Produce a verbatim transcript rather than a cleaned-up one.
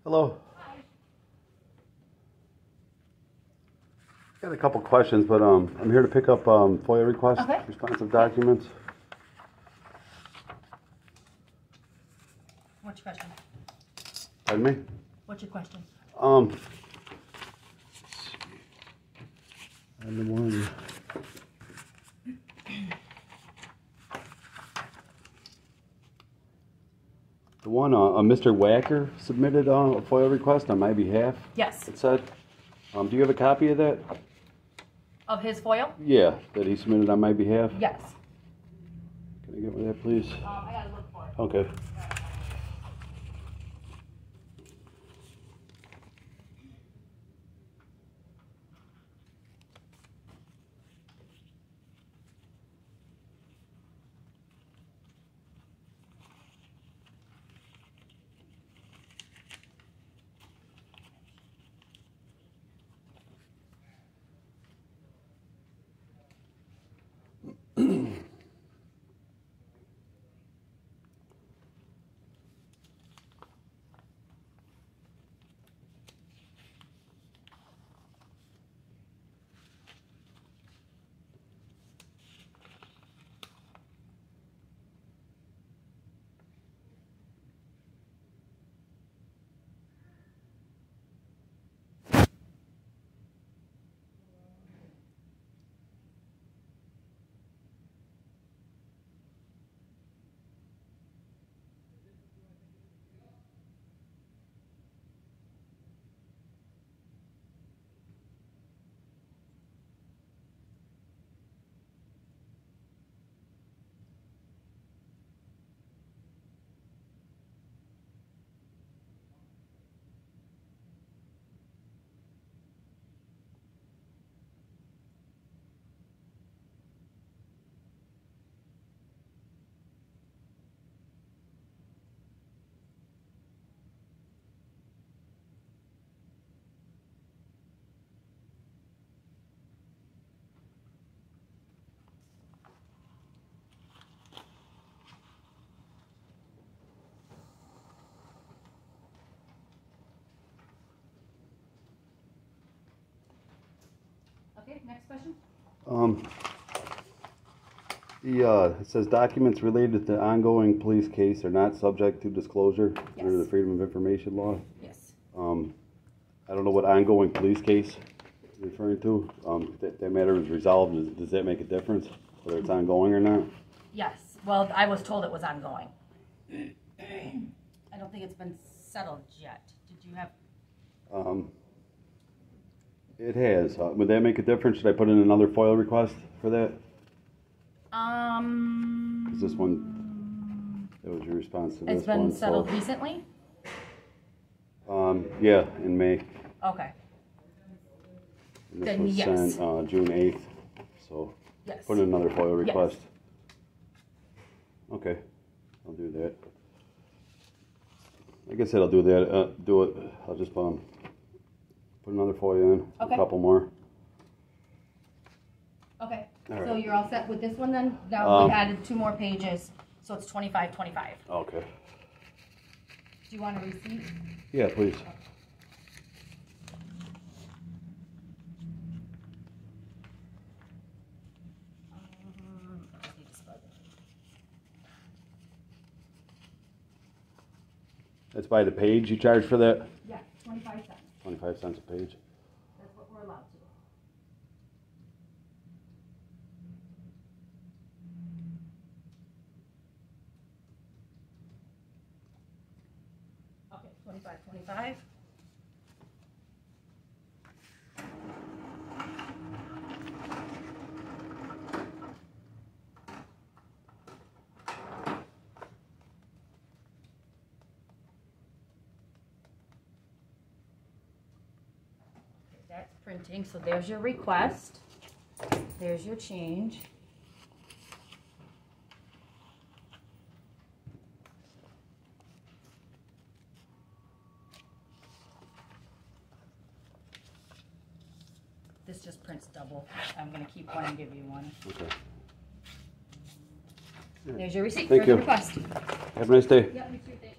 Hello. Got a couple questions, but um, I'm here to pick up um, FOIA requests, Okay. responsive documents. What's your question? Pardon me? What's your question? Um, I'm the one. The one, uh, uh, Mister Wacker submitted uh, a FOIA request on my behalf. Yes. It said. Um, do you have a copy of that? Of his FOIA? Yeah, that he submitted on my behalf. Yes. Can I get with that, please? Um, I gotta look for it. Okay. Okay, next question. Um, the, uh, it says documents related to ongoing police case are not subject to disclosure Yes. under the Freedom of Information law. Yes. Um, I don't know what ongoing police case you're referring to. Um, if that, that matter is resolved, does, does that make a difference, whether it's ongoing or not? Yes. Well, I was told it was ongoing. I don't think it's been settled yet. Did you have? Um, it has. Uh, would that make a difference? Should I put in another FOIA request for that? Um. Is this one, that was your response to this one? It's been settled so, recently? Um, yeah, in May. Okay. And this Then was yes. sent uh, June eighth, so Yes. put in another FOIA request. Yes. Okay, I'll do that. Like I said, I'll do that. Uh, do it. I'll just um, put another FOIA in, Okay. a couple more. Okay. All So right. you're all set with this one then? Now Um, we added two more pages, so it's twenty-five, twenty-five. Okay. Do you want a receipt? Yeah, please. Um, I just need to spell it. That's by the page you charge for that? Yeah, twenty-five cents. twenty-five cents a page. That's what we're allowed to. Okay, twenty-five, twenty-five. That's printing, so there's your request. There's your change. This just prints double. I'm gonna keep one and give you one. Okay. There's your receipt Thank for you. the request. Have a nice day. Yeah, me too, thanks.